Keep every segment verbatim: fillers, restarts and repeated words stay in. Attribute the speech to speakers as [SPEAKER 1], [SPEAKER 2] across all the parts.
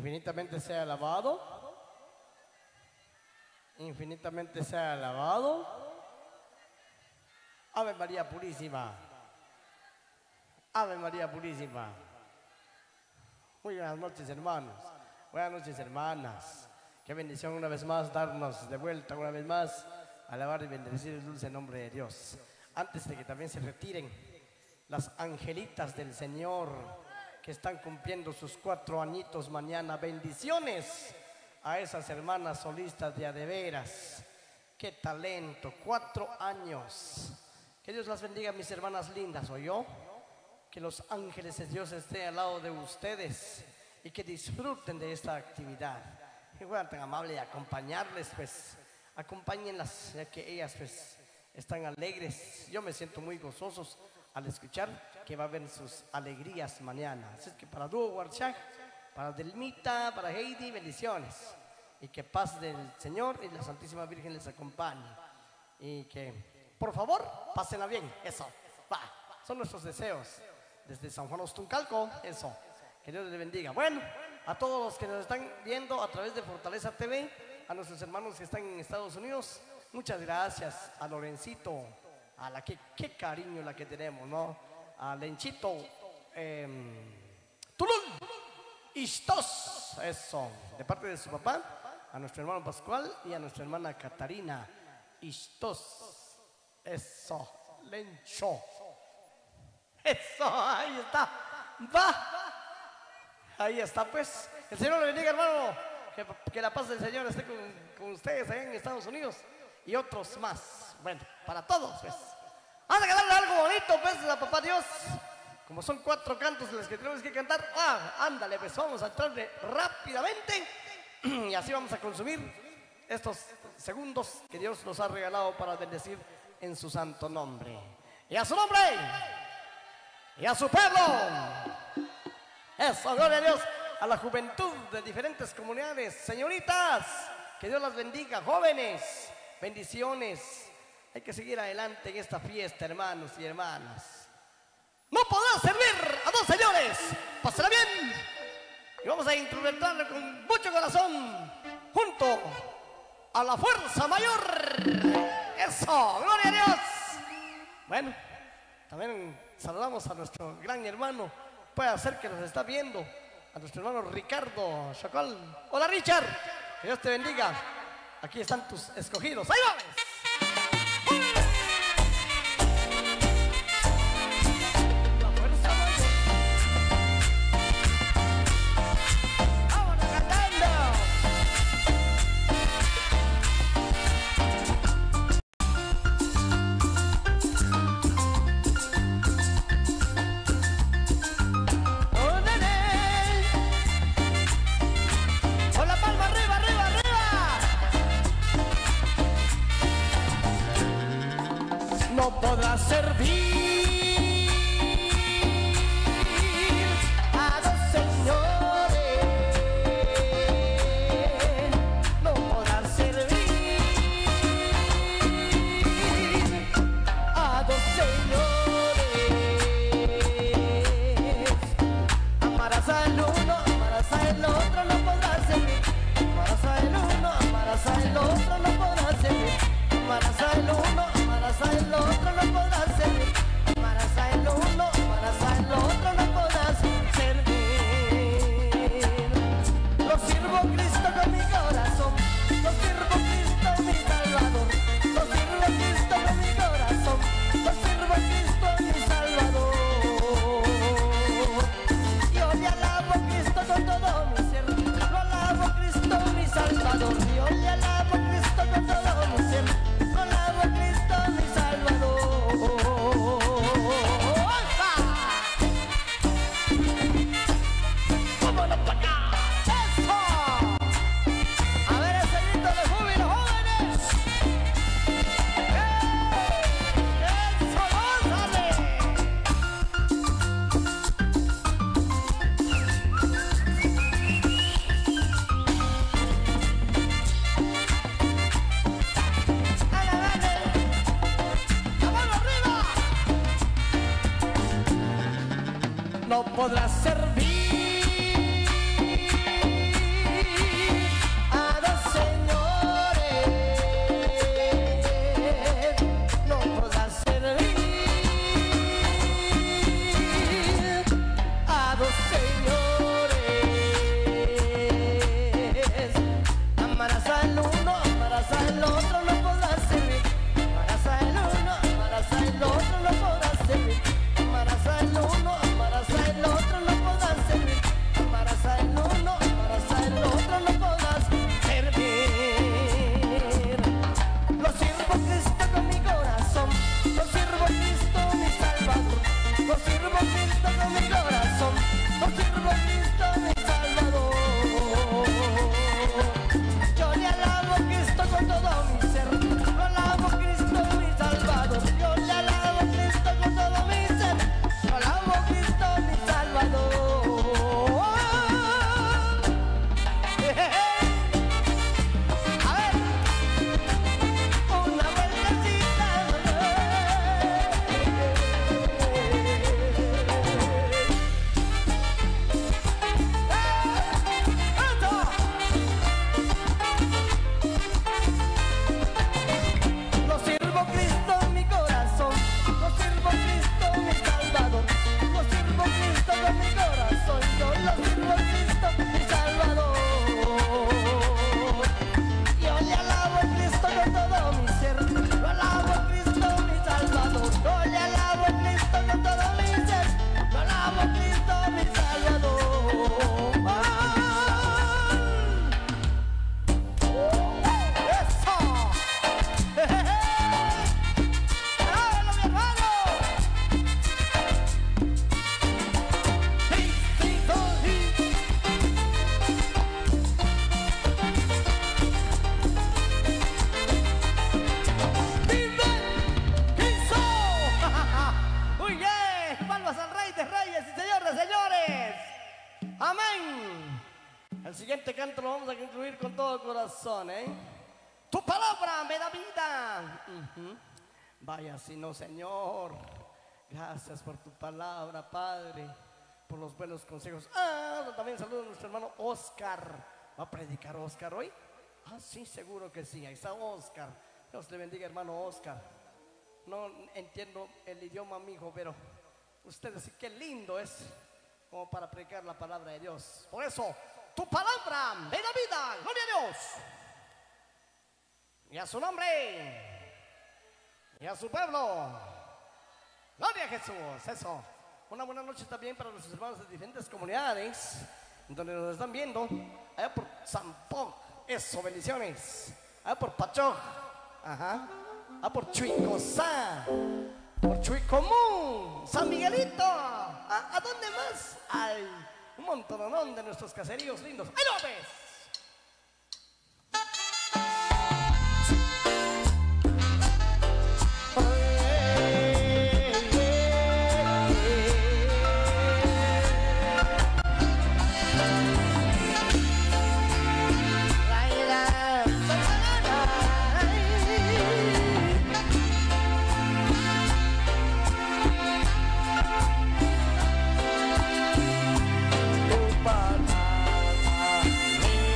[SPEAKER 1] Infinitamente sea alabado. Infinitamente sea alabado. Ave María Purísima. Ave María Purísima. Muy buenas noches, hermanos. Buenas noches, hermanas. Qué bendición una vez más darnos de vuelta una vez más a alabar y bendecir el dulce nombre de Dios. Antes de que también se retiren las angelitas del Señor que están cumpliendo sus cuatro añitos mañana. Bendiciones a esas hermanas solistas de adeveras. Qué talento, cuatro años. Que Dios las bendiga, mis hermanas lindas, ¿oyó? Que los ángeles de Dios estén al lado de ustedes y que disfruten de esta actividad. Que fueran tan amables de acompañarles, pues, acompáñenlas, ya que ellas, pues, están alegres. Yo me siento muy gozosos al escuchar que va a haber sus alegrías mañana. Así es que para Dúo Warchak, para Delmita, para Heidi, bendiciones. Y que paz del Señor y la Santísima Virgen les acompañe. Y que, por favor, pásenla bien. Eso, va. Son nuestros deseos. Desde San Juan Ostuncalco, eso. Que Dios les bendiga. Bueno, a todos los que nos están viendo a través de Fortaleza T V, a nuestros hermanos que están en Estados Unidos, muchas gracias. A Lorencito, a la que, qué cariño la que tenemos, ¿no? A Lenchito, eh, Tulum, Istos, eso, de parte de su papá, a nuestro hermano Pascual y a nuestra hermana Catarina, Istos, eso, Lencho, eso, ahí está, va, ahí está, pues, el Señor le bendiga, hermano, que, que la paz del Señor esté con, con ustedes allá en Estados Unidos y otros más, bueno, para todos, pues. Vamos a cantarle algo bonito, pues, a papá Dios. Como son cuatro cantos los que tenemos que cantar, ah, ándale, pues vamos a entrarle rápidamente y así vamos a consumir estos segundos que Dios nos ha regalado para bendecir en su santo nombre. Y a su nombre, y a su pueblo. Eso, gloria a Dios, a la juventud de diferentes comunidades. Señoritas, que Dios las bendiga. Jóvenes, bendiciones. Hay que seguir adelante en esta fiesta, hermanos y hermanas. No podrá servir a dos señores. Pásala bien. Y vamos a interpretarlo con mucho corazón, junto a la fuerza mayor. Eso, gloria a Dios. Bueno, también saludamos a nuestro gran hermano. Puede ser que nos está viendo. A nuestro hermano Ricardo Chacal. Hola, Richard. Que Dios te bendiga. Aquí están tus escogidos. ¡Ahí vamos!
[SPEAKER 2] Podrá servir a dos señores, no podrá servir a dos señores. Amarás al uno, amarás al otro, no podrá servir. Amarás al uno, amarás al otro, no podrá servir. Amarás al uno, amarás al otro, no podrás servir. Amarás al uno, amarás al otro, no podrás servir. Lo sirvo a Cristo con mi corazón, lo sirvo a Cristo mi Salvador, lo sirvo a Cristo con mi corazón, lo sirvo a Cristo mi Salvador. Yo le alabo a Cristo con todo mi ser, lo alabo a Cristo mi Salvador. Yo le alabo a Cristo con todo mi ser, lo alabo a Cristo mi Salvador. ¡Vámonos para acá! ¡Eso! A ver ese grito de júbilo, jóvenes. ¡Eso, gózale! No podrá servir Lo sirvo a Cristo con mi corazón, lo sirvo a Cristo mi Salvador. Yo le alabo a Cristo con todo mi ser, lo alabo a Cristo mi Salvador. Yo le alabo a Cristo con todo mi ser, lo alabo a Cristo mi Salvador. A ver, una vueltecita. Lo sirvo a Cristo en mi corazón, lo sirvo a Cristo mi Salvador, lo sirvo a Cristo con mi corazón, yo lo sirvo a Cristo mi Salvador. Yo le alabo a Cristo con todo mi ser, lo alabo a Cristo mi Salvador, yo le alabo a Cristo con todo mi ser, lo alabo a Cristo mi Salvador. ¡Eso! ¡Hágalo, mi hermano! ¡Sí, sí, dos, sí! ¡Vive Cristo! ¡Muy bien! ¡Palmas al Rey de Reyes y Señor de Señores! ¡Amén! El siguiente canto lo vamos a concluir con todo corazón, ¿eh? Tu palabra me da vida. Ujú. Vaya si no, Señor. Gracias por tu palabra, Padre, por los buenos consejos. Ah, también saludo a nuestro hermano Oscar. ¿Va a predicar Oscar hoy? Ah, sí, seguro que sí. Ahí está Oscar. Dios le bendiga, hermano Oscar. No entiendo el idioma, mijo, pero ustedes sí, qué lindo es como para predicar la palabra de Dios. Por eso, tu palabra me da vida. Gloria a Dios. Y a su nombre. Y a su pueblo. Gloria a Jesús. Eso. Una buena noche también para nuestros hermanos de diferentes comunidades donde nos están viendo. Allá por Zampón. Eso, bendiciones. Allá por Pachoc. Ajá. Allá por Chuicosá. Por Chuicomún. San Miguelito. ¿A, a dónde más? Hay un montón de nuestros caseríos lindos. ¡Ahí lo ves! Tu palabra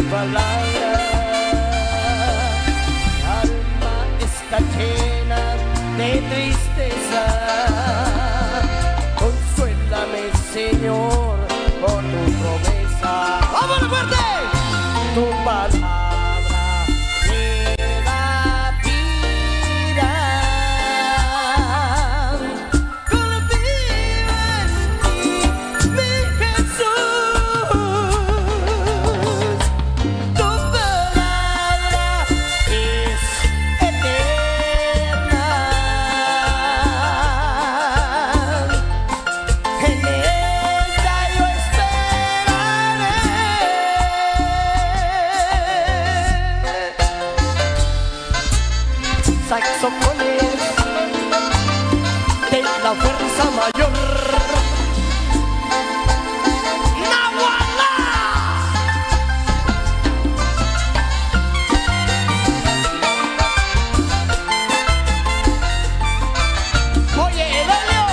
[SPEAKER 2] palabra. Mi alma está llena de tristeza. Consuélame, Señor, con tu promesa. ¡Vamos, fuerte! Tu palabra me da vida. Confía en ti, mi Jesús. Tu palabra es eterna. En ella yo esperaré. Saxofones de la fuerza mayor. ¡Nahualá! Oye, Evelio.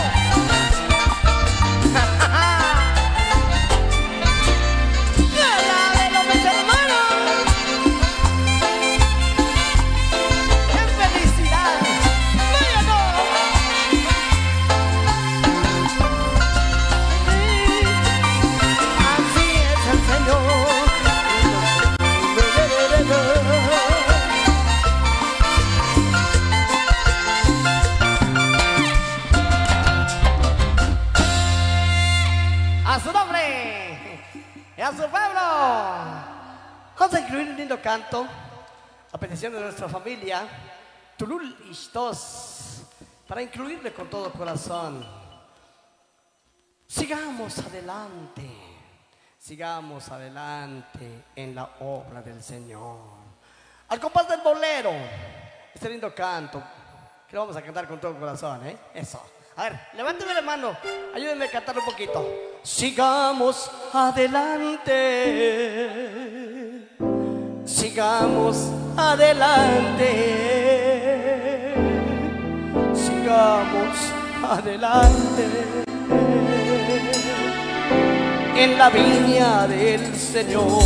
[SPEAKER 2] ¡La de los mis hermanos! ¡Qué felicidad! ¡Vaya no! Así es el Señor. A su nombre y a su pueblo. Vamos a incluir un lindo canto a petición de nuestra familia, Tulul Ixtos, para incluirle con todo corazón. Sigamos adelante, sigamos adelante en la obra del Señor. Al compás del bolero, este lindo canto que lo vamos a cantar con todo corazón, ¿eh? Eso. A ver, levánteme la mano, ayúdenme a cantar un poquito. Sigamos adelante, sigamos adelante, sigamos adelante en la viña del Señor.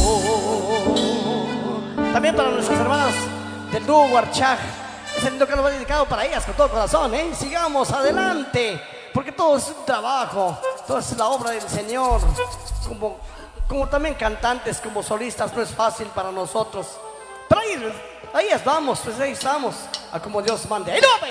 [SPEAKER 2] También para nuestras hermanas del dúo Huarchaj, este lindo canto va dedicado para ellas con todo corazón, ¿eh? Sigamos adelante, porque todo es un trabajo, todo es la obra del Señor. Como, como también cantantes, como solistas, no es fácil para nosotros. Pero ahí, ahí vamos, pues ahí estamos, a como Dios mande. ¡Ahí no, pues!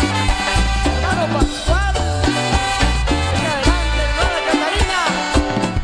[SPEAKER 2] Mano Pascual, venga adelante, hermana Catarina.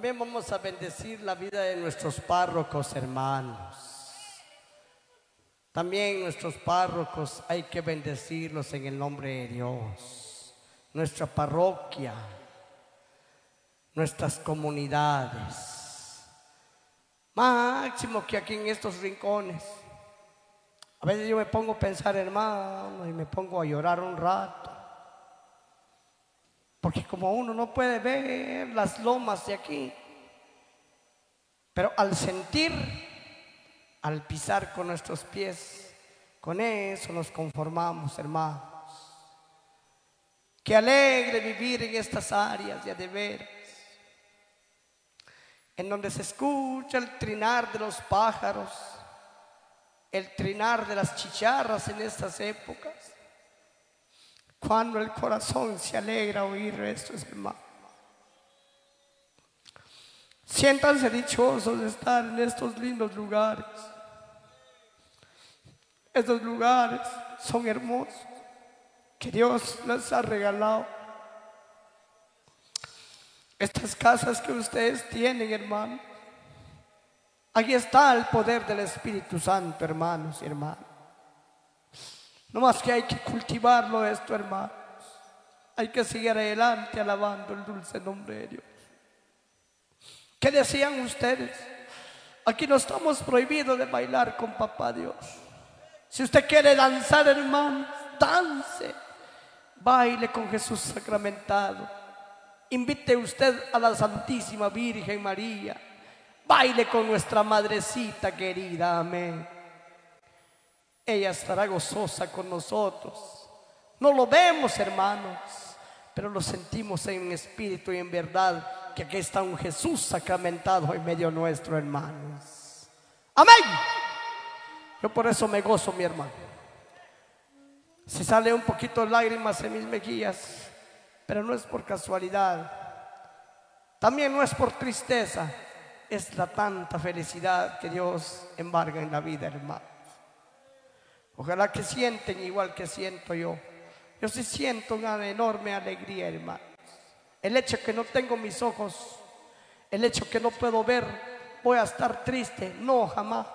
[SPEAKER 1] También vamos a bendecir la vida de nuestros párrocos, hermanos. También nuestros párrocos hay que bendecirlos en el nombre de Dios. Nuestra parroquia, nuestras comunidades. Máximo que aquí en estos rincones. A veces yo me pongo a pensar, hermano, y me pongo a llorar un rato. Porque como uno no puede ver las lomas de aquí, pero al sentir, al pisar con nuestros pies, con eso nos conformamos, hermanos. Qué alegre vivir en estas áreas, ya de veras, en donde se escucha el trinar de los pájaros, el trinar de las chicharras en estas épocas. Cuando el corazón se alegra oír esto, hermanos. Siéntanse dichosos de estar en estos lindos lugares. Estos lugares son hermosos, que Dios les ha regalado. Estas casas que ustedes tienen, hermanos, aquí está el poder del Espíritu Santo, hermanos y hermanas. No más que hay que cultivarlo esto, hermanos. Hay que seguir adelante alabando el dulce nombre de Dios. ¿Qué decían ustedes? Aquí no estamos prohibidos de bailar con Papá Dios. Si usted quiere danzar, hermano, dance. Baile con Jesús sacramentado. Invite usted a la Santísima Virgen María. Baile con nuestra madrecita querida, amén. Ella estará gozosa con nosotros. No lo vemos, hermanos, pero lo sentimos en espíritu y en verdad, que aquí está un Jesús sacramentado en medio nuestro, hermanos. Amén. Yo por eso me gozo, mi hermano. Si sale un poquito de lágrimas en mis mejillas, pero no es por casualidad. También no es por tristeza. Es la tanta felicidad que Dios embarga en la vida, hermano. Ojalá que sienten igual que siento yo. Yo sí siento una enorme alegría, hermanos. El hecho que no tengo mis ojos, el hecho que no puedo ver, voy a estar triste. No, jamás.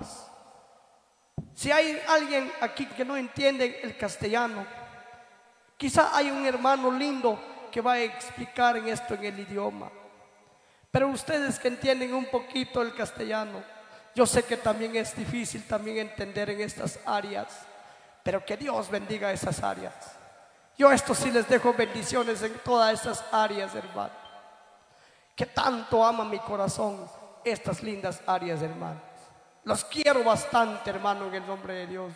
[SPEAKER 1] Si hay alguien aquí que no entiende el castellano, quizá hay un hermano lindo que va a explicar en esto en el idioma. Pero ustedes que entienden un poquito el castellano, yo sé que también es difícil también entender en estas áreas, pero que Dios bendiga esas áreas. Yo a esto sí les dejo bendiciones en todas estas áreas, hermano. Que tanto ama mi corazón estas lindas áreas, hermanos. Los quiero bastante, hermano, en el nombre de Dios.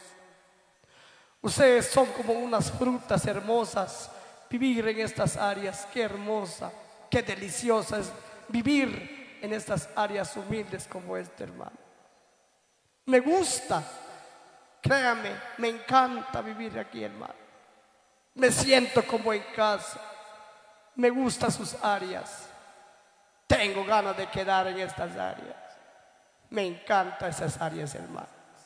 [SPEAKER 1] Ustedes son como unas frutas hermosas. Vivir en estas áreas, qué hermosa, qué deliciosa es vivir en estas áreas humildes como esta, hermano. Me gusta, créame, me encanta vivir aquí, hermano. Me siento como en casa. Me gustan sus áreas. Tengo ganas de quedar en estas áreas. Me encantan esas áreas, hermanos.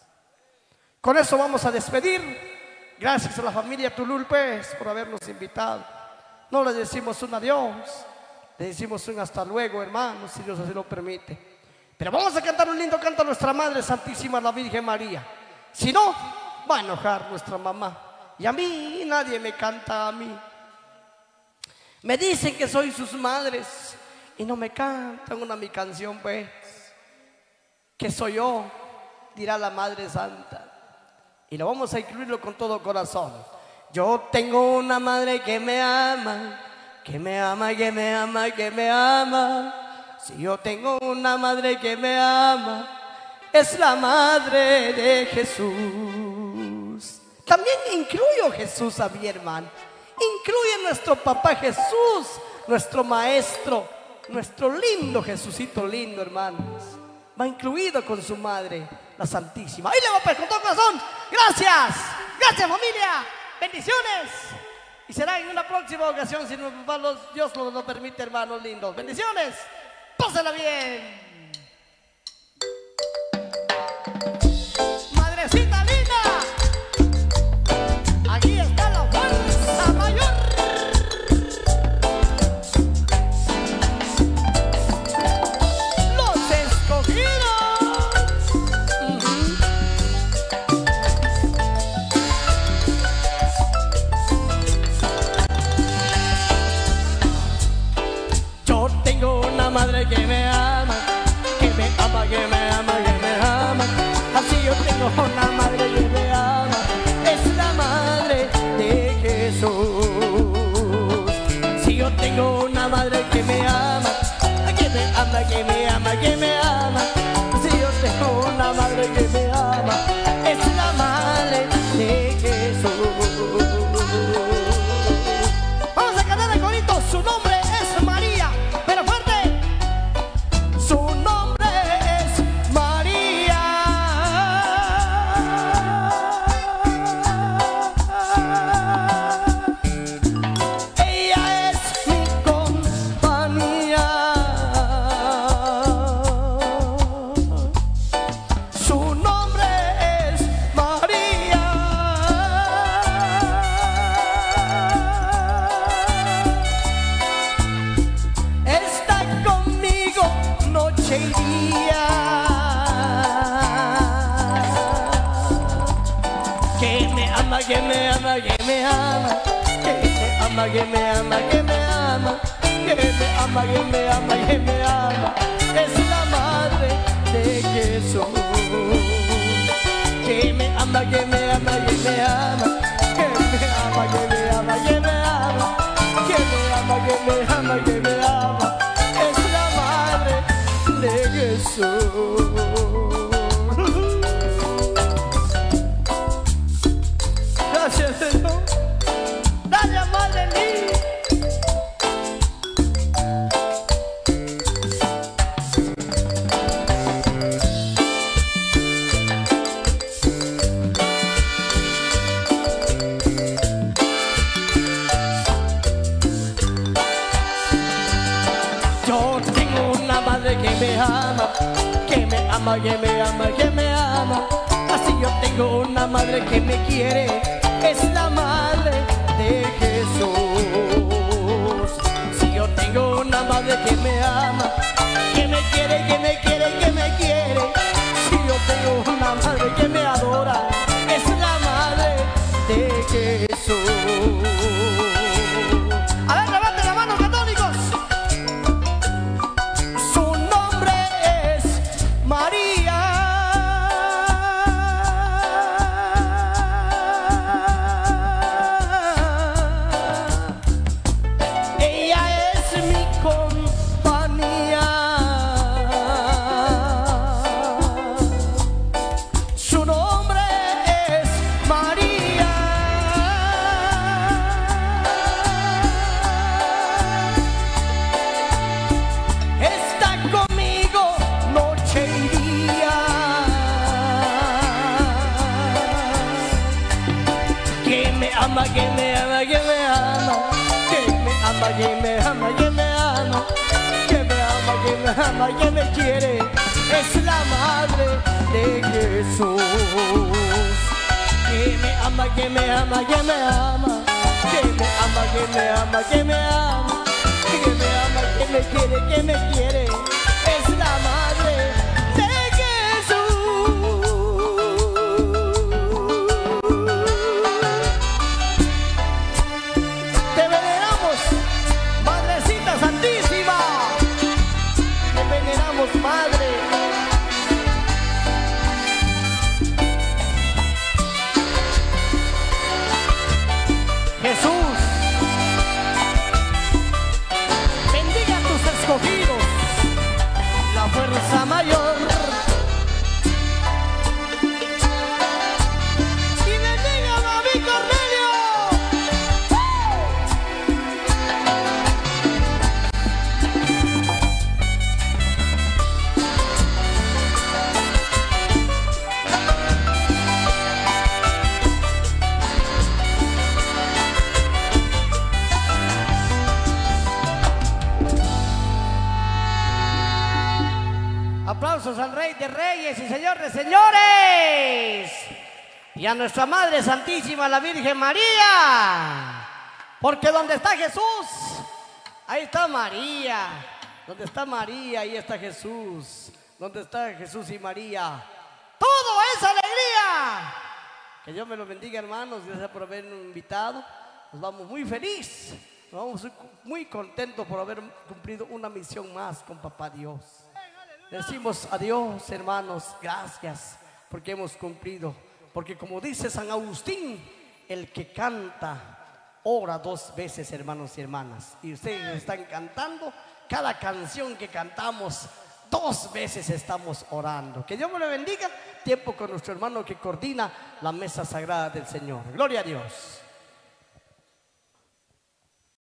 [SPEAKER 1] Con eso vamos a despedir. Gracias a la familia Tululpes por habernos invitado. No les decimos un adiós, le decimos un hasta luego, hermanos, si Dios así lo permite. Pero vamos a cantar un lindo canto a nuestra Madre Santísima, la Virgen María. Si no, va a enojar nuestra mamá. Y a mí nadie me canta a mí. Me dicen que soy sus madres y no me cantan una mi canción, pues. Que soy yo, dirá la Madre Santa. Y lo vamos a incluirlo con todo corazón. Yo tengo una madre que me ama, que me ama, que me ama, que me ama. Si yo tengo una madre que me ama, es la madre de Jesús. También incluyo Jesús a mi hermano. Incluye nuestro papá Jesús, nuestro maestro, nuestro lindo Jesucito lindo, hermanos. Va incluido con su madre, la Santísima. Ahí le va pues con todo corazón. Gracias, gracias familia. Bendiciones. Y será en una próxima ocasión, si Dios nos lo permite, hermanos lindos. Bendiciones. Pásenla bien. Madrecita linda, aquí está la fuerza mayor.
[SPEAKER 2] ama, que me ama, que me ama, que me ama, que me ama, que me ama, que me ama, que me ama, es la madre de Jesús. Que me ama, que me ama, que me ama, que me ama, que me ama, que me ama, que me ama, que me ama, que me ama, es la madre de Jesús. Gracias, Señor. Gracias, Madre mía. Yo tengo una madre que me ama, que me ama, que me ama, que me ama. Así yo tengo una madre que me quiere, es la madre de Jesús. Si yo tengo una madre que me ama, que me quiere, que me quiere, que me quiere. Si yo tengo una madre que me adora, es la madre de Jesús. A ver, levanten la mano, católicos. Su nombre es María. Que me ama, que me ama, que me ama, que me ama, que me ama, que me ama, que me ama, que me ama, que me quiere, es la madre de Jesús. Que me ama, que me ama, que me ama, que me ama, que me ama, que me ama, que me ama, que me quiere, que me quiere, es la madre de Jesús. Te veneramos, Madrecita Santísima. Te veneramos, Madre. Jesús, bendiga a tus escogidos, la fuerza mayor. Y bendiga a David Cornelio. Aplausos al Rey de Reyes y Señor de Señores. Y a nuestra Madre Santísima, la Virgen María. Porque donde está Jesús, ahí está María. Donde está María, ahí está Jesús. Donde está Jesús y María, todo es alegría. Que Dios me lo bendiga, hermanos. Gracias por habernos invitado. Nos vamos muy felices. Nos vamos muy contentos por haber cumplido una misión más con Papá Dios. Decimos adiós, hermanos, gracias porque hemos cumplido. Porque como dice San Agustín, el que canta ora dos veces, hermanos y hermanas. Y ustedes están cantando, cada canción que cantamos, dos veces estamos orando. Que Dios me lo bendiga. Tiempo con nuestro hermano que coordina la mesa sagrada del Señor. Gloria a Dios.